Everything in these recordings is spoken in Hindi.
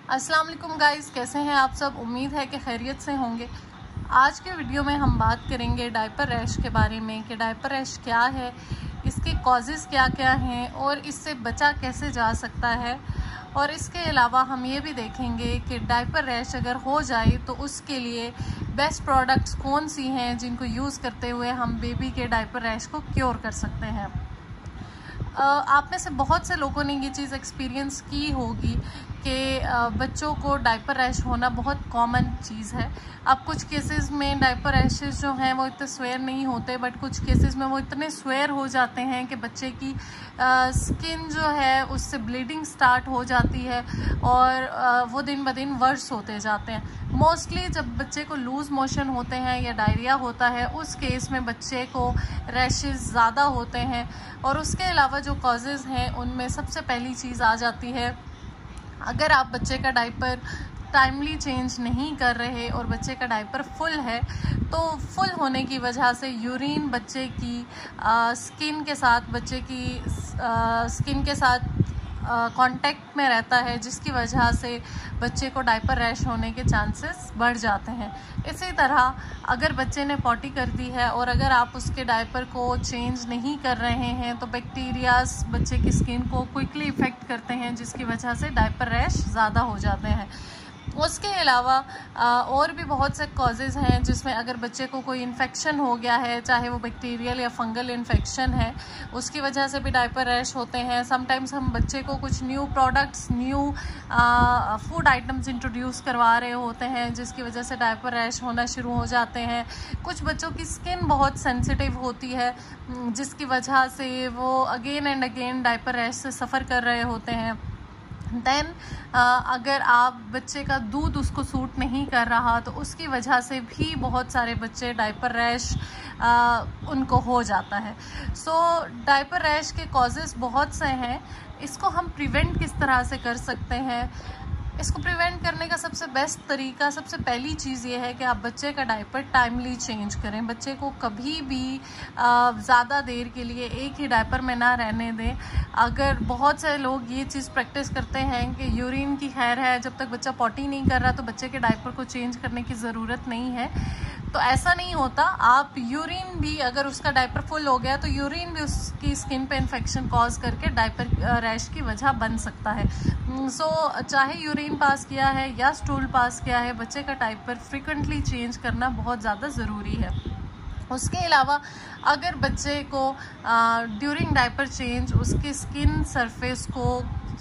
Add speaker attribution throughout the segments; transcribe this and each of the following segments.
Speaker 1: अस्सलाम वालेकुम गाइस, कैसे हैं आप सब। उम्मीद है कि खैरियत से होंगे। आज के वीडियो में हम बात करेंगे डायपर रैश के बारे में कि डायपर रैश क्या है, इसके कॉजेज़ क्या क्या हैं और इससे बचा कैसे जा सकता है। और इसके अलावा हम ये भी देखेंगे कि डायपर रैश अगर हो जाए तो उसके लिए बेस्ट प्रोडक्ट्स कौन सी हैं जिनको यूज़ करते हुए हम बेबी के डायपर रैश को क्योर कर सकते हैं। आप में से बहुत से लोगों ने ये चीज़ एक्सपीरियंस की होगी कि बच्चों को डायपर रैश होना बहुत कॉमन चीज़ है। अब कुछ केसेस में डायपर रैशेस जो हैं वो इतने स्वेयर नहीं होते, बट कुछ केसेस में वो इतने स्वेयर हो जाते हैं कि बच्चे की स्किन जो है उससे ब्लीडिंग स्टार्ट हो जाती है और वो दिन ब दिन वर्स होते जाते हैं। मोस्टली जब बच्चे को लूज़ मोशन होते हैं या डायरिया होता है उस केस में बच्चे को रैशेस ज़्यादा होते हैं। और उसके अलावा जो कॉजेज़ हैं उनमें सबसे पहली चीज़ आ जाती है, अगर आप बच्चे का डायपर टाइमली चेंज नहीं कर रहे और बच्चे का डायपर फुल है तो फुल होने की वजह से यूरिन बच्चे की स्किन के साथ कांटेक्ट में रहता है, जिसकी वजह से बच्चे को डायपर रैश होने के चांसेस बढ़ जाते हैं। इसी तरह अगर बच्चे ने पॉटी कर दी है और अगर आप उसके डायपर को चेंज नहीं कर रहे हैं तो बैक्टीरियाज बच्चे की स्किन को क्विकली इफ़ेक्ट करते हैं, जिसकी वजह से डायपर रैश ज़्यादा हो जाते हैं। उसके अलावा और भी बहुत से कॉजेज़ हैं जिसमें अगर बच्चे को कोई इन्फेक्शन हो गया है, चाहे वो बैक्टीरियल या फंगल इन्फेक्शन है, उसकी वजह से भी डायपर रैश होते हैं। समटाइम्स हम बच्चे को कुछ new products, new food items introduce करवा रहे होते हैं, जिसकी वजह से डायपर रैश होना शुरू हो जाते हैं। कुछ बच्चों की स्किन बहुत सेंसिटिव होती है, जिसकी वजह से वो again and again diaper rash से सफ़र कर रहे होते हैं। देन अगर आप बच्चे का दूध उसको सूट नहीं कर रहा तो उसकी वजह से भी बहुत सारे बच्चे डायपर रैश उनको हो जाता है। सो डायपर रैश के कॉजेज़ बहुत से हैं। इसको हम प्रिवेंट किस तरह से कर सकते हैं? इसको प्रिवेंट करने का सबसे बेस्ट तरीका, सबसे पहली चीज़ ये है कि आप बच्चे का डायपर टाइमली चेंज करें। बच्चे को कभी भी ज़्यादा देर के लिए एक ही डायपर में ना रहने दें। अगर बहुत से लोग ये चीज़ प्रैक्टिस करते हैं कि यूरिन की खैर है, जब तक बच्चा पॉटी नहीं कर रहा तो बच्चे के डायपर को चेंज करने की ज़रूरत नहीं है, तो ऐसा नहीं होता। आप यूरिन भी, अगर उसका डायपर फुल हो गया तो यूरिन भी उसकी स्किन पे इन्फेक्शन कॉज करके डायपर रैश की वजह बन सकता है। सो चाहे यूरिन पास किया है या स्टूल पास किया है, बच्चे का डायपर फ्रिक्वेंटली चेंज करना बहुत ज़्यादा ज़रूरी है। उसके अलावा अगर बच्चे को ड्यूरिंग डायपर चेंज उसकी स्किन सरफेस को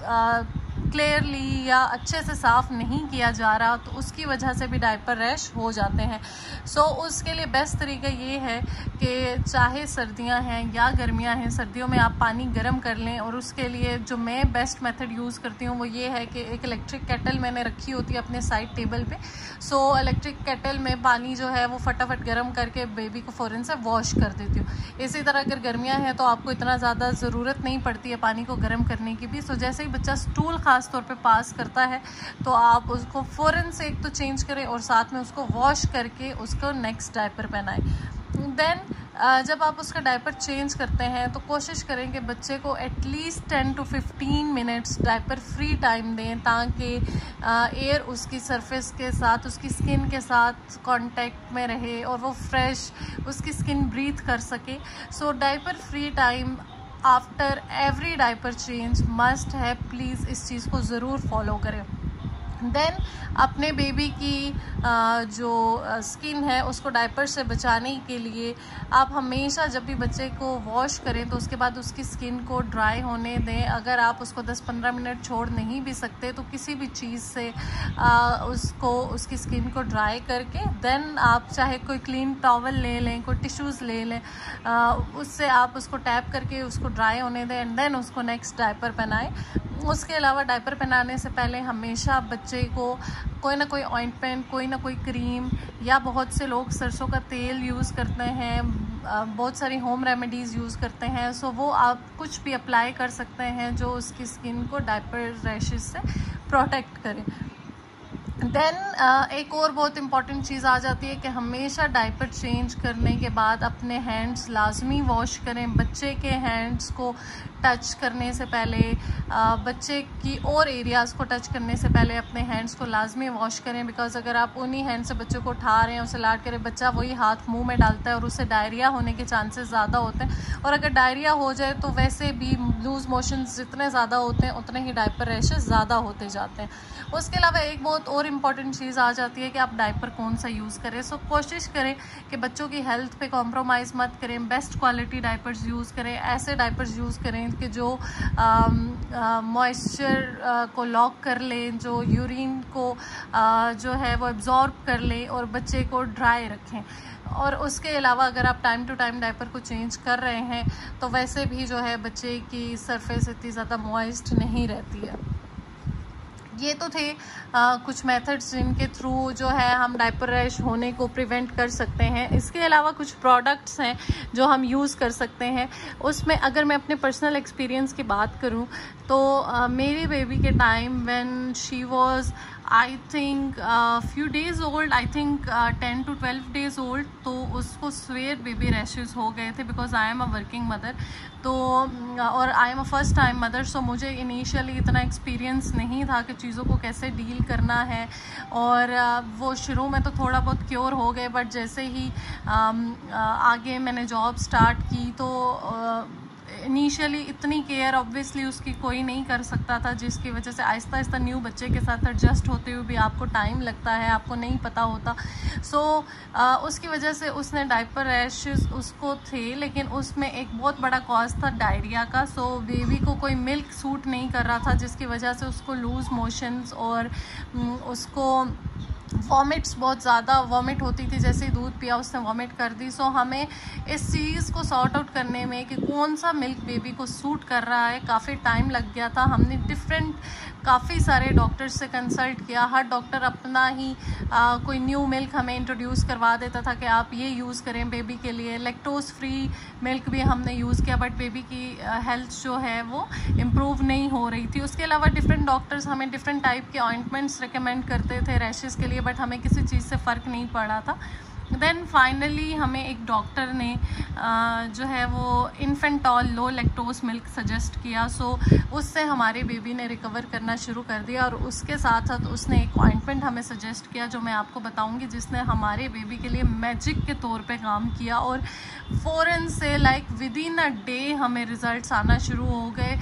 Speaker 1: क्लियरली या अच्छे से साफ़ नहीं किया जा रहा तो उसकी वजह से भी डायपर रैश हो जाते हैं। सो उसके लिए बेस्ट तरीका ये है कि चाहे सर्दियां हैं या गर्मियां हैं, सर्दियों में आप पानी गर्म कर लें। और उसके लिए जो मैं बेस्ट मेथड यूज़ करती हूँ वो ये है कि एक इलेक्ट्रिक केटल मैंने रखी होती है अपने साइड टेबल पे। सो इलेक्ट्रिक केटल में पानी जो है वो फटाफट गर्म करके बेबी को फ़ौरन से वॉश कर देती हूँ। इसी तरह अगर गर्मियाँ हैं तो आपको इतना ज़्यादा ज़रूरत नहीं पड़ती है पानी को गर्म करने की भी। सो जैसे ही बच्चा स्टूल ख़ास तौर पे पास करता है तो आप उसको फ़ौरन से एक तो चेंज करें और साथ में उसको वॉश करके उसको नेक्स्ट डायपर पहनाएं। देन जब आप उसका डायपर चेंज करते हैं तो कोशिश करें कि बच्चे को at least 10 to 15 minutes diaper free time दें, ताकि एयर उसकी सरफेस के साथ, उसकी स्किन के साथ कांटेक्ट में रहे और वो फ्रेश उसकी स्किन ब्रीथ कर सके। So diaper free time after every diaper change must है। प्लीज़ इस चीज़ को ज़रूर फॉलो करें। देन अपने बेबी की जो स्किन है उसको डायपर से बचाने के लिए आप हमेशा जब भी बच्चे को वॉश करें तो उसके बाद उसकी स्किन को ड्राई होने दें। अगर आप उसको 10-15 मिनट छोड़ नहीं भी सकते तो किसी भी चीज़ से उसकी स्किन को ड्राई करके देन आप चाहे कोई क्लीन टॉवल ले लें, कोई टिश्यूज़ ले लें, उससे आप उसको टैप करके उसको ड्राई होने दें एंड देन उसको नेक्स्ट डायपर पहनाएं। उसके अलावा डायपर पहनाने से पहले हमेशा बच्चे को कोई ना कोई ऑइंटमेंट, कोई ना कोई क्रीम, या बहुत से लोग सरसों का तेल यूज़ करते हैं, बहुत सारी होम रेमेडीज़ यूज़ करते हैं। सो वो आप कुछ भी अप्लाई कर सकते हैं जो उसकी स्किन को डायपर रैशेस से प्रोटेक्ट करे। देन एक और बहुत इम्पॉर्टेंट चीज़ आ जाती है कि हमेशा डायपर चेंज करने के बाद अपने हैंड्स लाजमी वॉश करें। बच्चे के हैंड्स को टच करने से पहले, बच्चे की और एरियाज़ को टच करने से पहले अपने हैंड्स को लाजमी वॉश करें, बिकॉज अगर आप उन्हीं हैंड से बच्चे को उठा रहे हैं, उसे लाड करें, बच्चा वही हाथ मुंह में डालता है और उससे डायरिया होने के चांसेस ज़्यादा होते हैं। और अगर डायरिया हो जाए तो वैसे भी लूज़ मोशंस जितने ज़्यादा होते हैं उतने ही डायपर रैशेस ज़्यादा होते जाते हैं। उसके अलावा एक बहुत और इम्पॉर्टेंट चीज़ आ जाती है कि आप डायपर कौन सा यूज़ करें। सो कोशिश करें कि बच्चों की हेल्थ पे कॉम्प्रोमाइज़ मत करें, बेस्ट क्वालिटी डायपर्स यूज़ करें, ऐसे डायपर्स यूज़ करें कि जो मॉइस्चर को लॉक कर लें, जो यूरिन को जो है वो एब्जॉर्ब कर लें और बच्चे को ड्राई रखें। और उसके अलावा अगर आप टाइम टू टाइम डायपर को चेंज कर रहे हैं तो वैसे भी जो है बच्चे की सरफेस इतनी ज़्यादा मॉइस्ट नहीं रहती है। ये तो थे कुछ मेथड्स जिनके थ्रू जो है हम डायपर रैश होने को प्रिवेंट कर सकते हैं। इसके अलावा कुछ प्रोडक्ट्स हैं जो हम यूज़ कर सकते हैं। उसमें अगर मैं अपने पर्सनल एक्सपीरियंस की बात करूं तो मेरी बेबी के time when she was I think few days old, I think 10 to 12 days old, तो उसको स्वेयर बेबी रैशेस हो गए थे, because I am a working mother. तो और I am a first time mother, so मुझे इनिशियली इतना एक्सपीरियंस नहीं था कि चीज़ों को कैसे डील करना है। और वो शुरू में तो थोड़ा बहुत क्योर हो गए, बट जैसे ही आगे मैंने जॉब स्टार्ट की तो इनिशियली इतनी केयर ऑब्वियसली उसकी कोई नहीं कर सकता था, जिसकी वजह से आहिस्ता आहिस्ता न्यू बच्चे के साथ एडजस्ट होते हुए भी आपको टाइम लगता है, आपको नहीं पता होता। सो उसकी वजह से उसने डायपर रैशेस उसको थे, लेकिन उसमें एक बहुत बड़ा कॉज था डायरिया का। सो बेबी को कोई मिल्क सूट नहीं कर रहा था, जिसकी वजह से उसको लूज़ मोशंस और उसको वॉमिट्स, बहुत ज़्यादा वॉमिट होती थी, जैसे ही दूध पिया उसने वॉमिट कर दी। सो हमें इस चीज़ को सॉर्ट आउट करने में कि कौन सा मिल्क बेबी को सूट कर रहा है काफ़ी टाइम लग गया था। हमने काफ़ी सारे डॉक्टर्स से कंसल्ट किया, हर डॉक्टर अपना ही कोई न्यू मिल्क हमें इंट्रोड्यूस करवा देता था कि आप ये यूज़ करें बेबी के लिए। लैक्टोज फ्री मिल्क भी हमने यूज़ किया, बट बेबी की हेल्थ जो है वो इम्प्रूव नहीं हो रही थी। उसके अलावा डिफरेंट डॉक्टर्स हमें डिफरेंट टाइप के ऑइंटमेंट्स रिकमेंड करते थे रैशेज़ के लिए, बट हमें किसी चीज़ से फ़र्क नहीं पड़ा था। देन फाइनली हमें एक डॉक्टर ने जो है वो इन्फेंटॉल लो लैक्टोज मिल्क सजेस्ट किया। सो उससे हमारे बेबी ने रिकवर करना शुरू कर दिया, और उसके साथ साथ उसने एक ऑइंटमेंट हमें सजेस्ट किया जो मैं आपको बताऊंगी, जिसने हमारे बेबी के लिए मैजिक के तौर पे काम किया। और फ़ौरन से like with in a day हमें रिज़ल्ट्स आना शुरू हो गए।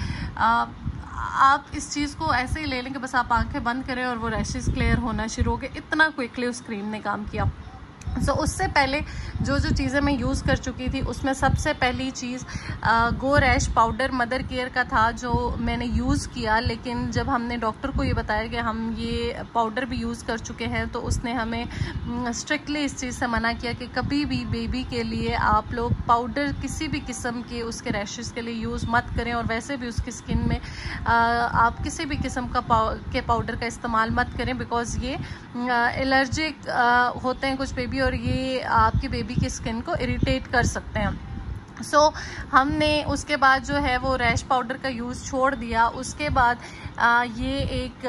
Speaker 1: आप इस चीज़ को ऐसे ही ले लें कि बस आप आंखें बंद करें और वो रैशेस क्लियर होना शुरू हो गए, इतना क्विकली उस क्रीम ने काम किया। सो उससे पहले जो चीज़ें मैं यूज़ कर चुकी थी उसमें सबसे पहली चीज़ go rash powder mother care का था, जो मैंने यूज़ किया। लेकिन जब हमने डॉक्टर को ये बताया कि हम ये पाउडर भी यूज़ कर चुके हैं, तो उसने हमें स्ट्रिक्टली इस चीज़ से मना किया कि कभी भी बेबी के लिए आप लोग पाउडर किसी भी किस्म के उसके रैशेस के लिए यूज़ मत करें, और वैसे भी उसकी स्किन में आप किसी भी किस्म का पाउडर का इस्तेमाल मत करें, बिकॉज़ ये एलर्जिक होते हैं कुछ बेबी, और ये आपकी बेबी की स्किन को इरिटेट कर सकते हैं। सो हमने उसके बाद जो है वो रैश पाउडर का यूज़ छोड़ दिया। उसके बाद ये एक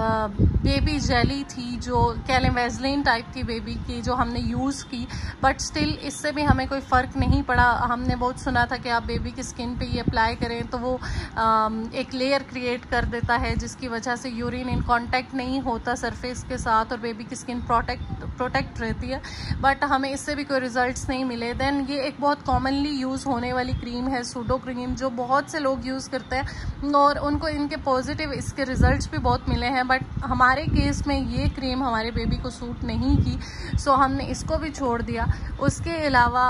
Speaker 1: बेबी जेली थी जो कैलेवेज़लिन टाइप की बेबी की, जो हमने यूज़ की, बट स्टिल इससे भी हमें कोई फ़र्क नहीं पड़ा। हमने बहुत सुना था कि आप बेबी की स्किन पे ये अप्लाई करें तो वो एक लेयर क्रिएट कर देता है, जिसकी वजह से यूरिन इन कांटेक्ट नहीं होता सरफेस के साथ और बेबी की स्किन प्रोटेक्ट रहती है, बट हमें इससे भी कोई रिजल्ट्स नहीं मिले। देन ये एक बहुत कॉमनली यूज़ होने वाली क्रीम है सूडो क्रीम, जो बहुत से लोग यूज़ करते हैं और उनको इनके पॉजिटिव इसके रिजल्ट्स भी बहुत मिले हैं, बट हमारे केस में ये क्रीम हमारे बेबी को सूट नहीं की, सो हमने इसको भी छोड़ दिया। उसके अलावा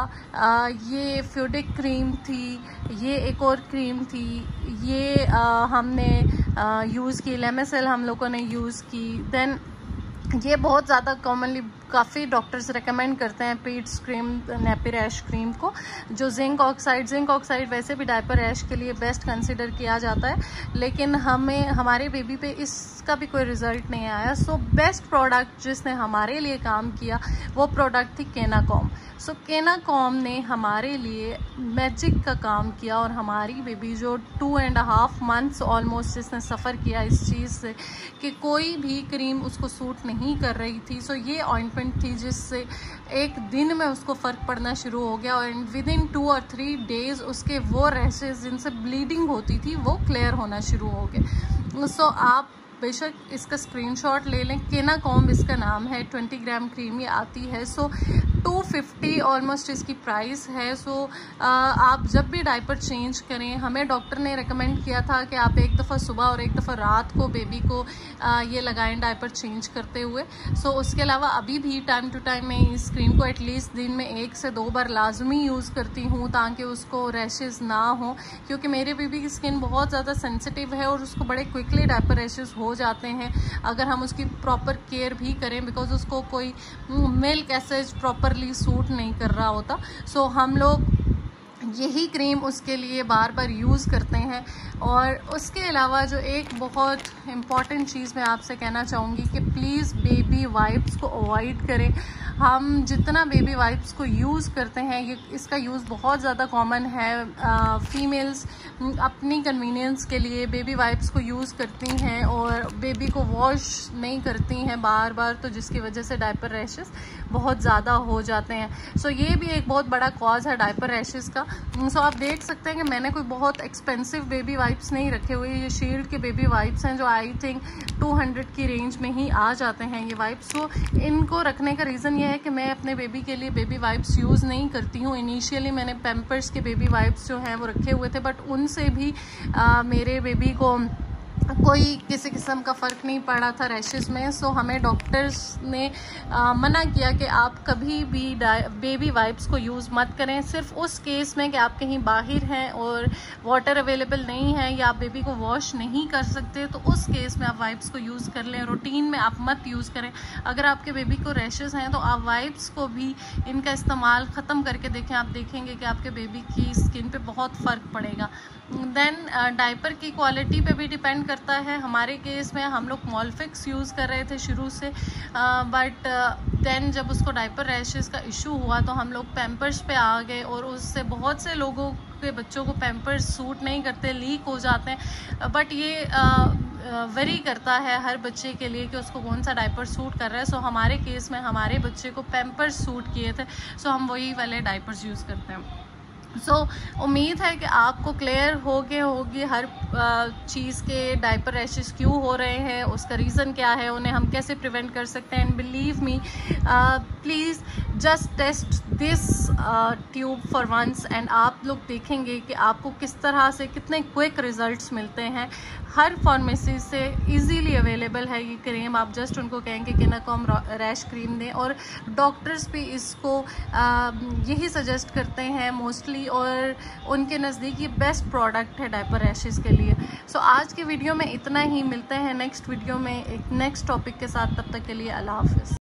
Speaker 1: ये फ्यूडिक क्रीम थी, ये एक और क्रीम थी, ये हमने यूज़ की, लेमेसेल हम लोगों ने यूज़ की। देन ये बहुत ज़्यादा कॉमनली काफ़ी डॉक्टर्स रेकमेंड करते हैं पीट्स क्रीम, नैपी रैश क्रीम को, जो जिंक ऑक्साइड वैसे भी डायपर रैश के लिए बेस्ट कंसिडर किया जाता है, लेकिन हमारे बेबी पे इसका भी कोई रिज़ल्ट नहीं आया। सो बेस्ट प्रोडक्ट जिसने हमारे लिए काम किया वो प्रोडक्ट थी केनाकॉम। सो केनाकॉम ने हमारे लिए मैजिक का काम किया, और हमारी बेबी जो 2.5 months ऑलमोस्ट जिसने सफ़र किया इस चीज़ से कि कोई भी क्रीम उसको सूट नहीं कर रही थी, सो ये ऑइंटमेंट ट्रीटमेंट थी जिससे एक दिन में उसको फ़र्क पड़ना शुरू हो गया, और विद इन 2 और 3 डेज़ उसके वो रैशेज़ जिनसे ब्लीडिंग होती थी वो क्लियर होना शुरू हो गए। सो आप बेशक इसका स्क्रीनशॉट ले लें। केनाकॉम इसका नाम है, 20 ग्राम क्रीम ये आती है। सो 250 ऑलमोस्ट इसकी प्राइस है। सो आप जब भी डायपर चेंज करें, हमें डॉक्टर ने रेकमेंड किया था कि आप एक दफ़ा सुबह और एक दफ़ा रात को बेबी को ये लगाएं डायपर चेंज करते हुए। सो उसके अलावा अभी भी टाइम टू टाइम मैं इस क्रीम को एटलीस्ट दिन में 1 से 2 बार लाजमी यूज़ करती हूँ ताकि उसको रैशेज़ ना हो, क्योंकि मेरे बेबी की स्किन बहुत ज़्यादा सेंसिटिव है और उसको बड़े क्विकली डायपर रैशेज़ हो जाते हैं अगर हम उसकी प्रॉपर केयर भी करें, बिकॉज उसको कोई मिल्क एसेज प्रॉपरली सूट नहीं कर रहा होता। सो हम लोग यही क्रीम उसके लिए बार बार यूज़ करते हैं। और उसके अलावा जो एक बहुत इम्पॉर्टेंट चीज़ मैं आपसे कहना चाहूँगी कि प्लीज़ बेबी वाइप्स को अवॉइड करें। हम जितना बेबी वाइप्स को यूज़ करते हैं, ये इसका यूज़ बहुत ज़्यादा कॉमन है। फीमेल्स अपनी कन्वीनियंस के लिए बेबी वाइप्स को यूज़ करती हैं और बेबी को वॉश नहीं करती हैं बार बार, तो जिसकी वजह से डायपर रैशेस बहुत ज़्यादा हो जाते हैं। सो ये भी एक बहुत बड़ा कॉज है डायपर रैशेस का। सो आप देख सकते हैं कि मैंने कोई बहुत एक्सपेंसिव बेबी वाइप्स नहीं रखे हुए। ये शील्ड के बेबी वाइप्स हैं जो आई थिंक 200 की रेंज में ही आ जाते हैं ये वाइप्स। सो इनको रखने का रीज़न ये है कि मैं अपने बेबी के लिए बेबी वाइप्स यूज़ नहीं करती हूँ। इनिशियली मैंने पैम्पर्स के बेबी वाइप्स जो हैं वो रखे हुए थे, बट उनसे भी मेरे बेबी को कोई किसी किस्म का फ़र्क नहीं पड़ा था रैशेस में। सो हमें डॉक्टर्स ने मना किया कि आप कभी भी बेबी वाइप्स को यूज़ मत करें। सिर्फ उस केस में कि आप कहीं बाहर हैं और वाटर अवेलेबल नहीं है या आप बेबी को वॉश नहीं कर सकते, तो उस केस में आप वाइप्स को यूज़ कर लें। रूटीन में आप मत यूज़ करें। अगर आपके बेबी को रैशेस हैं तो आप वाइप्स को भी इनका इस्तेमाल ख़त्म करके देखें। आप देखेंगे कि आपके बेबी की स्किन पे बहुत फ़र्क पड़ेगा। देन डायपर की क्वालिटी पे भी डिपेंड करता है। हमारे केस में हम लोग मॉलफिक्स यूज़ कर रहे थे शुरू से, बट देन जब उसको डायपर रैशेस का इशू हुआ तो हम लोग पैम्पर्स पे आ गए, और उससे बहुत से लोगों के बच्चों को पैम्पर्स सूट नहीं करते, लीक हो जाते हैं। बट ये वेरी करता है हर बच्चे के लिए कि उसको कौन सा डायपर सूट कर रहा है। सो हमारे केस में हमारे बच्चे को पैम्पर्स सूट किए थे, सो हम वही वाले डायपर्स यूज़ करते हैं। सो उम्मीद है कि आपको क्लियर होगी हर चीज़ के डायपर रैशेस क्यों हो रहे हैं, उसका रीज़न क्या है, उन्हें हम कैसे प्रिवेंट कर सकते हैं। And believe me, please just test this tube for once and आप लोग देखेंगे कि आपको किस तरह से कितने क्विक रिजल्ट्स मिलते हैं। हर फार्मेसी से इजीली अवेलेबल है ये क्रीम। आप जस्ट उनको कहेंगे कि केनाकॉम रैश क्रीम दें, और डॉक्टर्स भी इसको यही सजेस्ट करते हैं मोस्टली, और उनके नज़दीक ये बेस्ट प्रोडक्ट है डायपर रैशेस के लिए। सो आज की वीडियो में इतना ही। मिलते हैं नेक्स्ट वीडियो में एक नेक्स्ट टॉपिक के साथ। तब तक के लिए अल्लाह हाफ़िज़।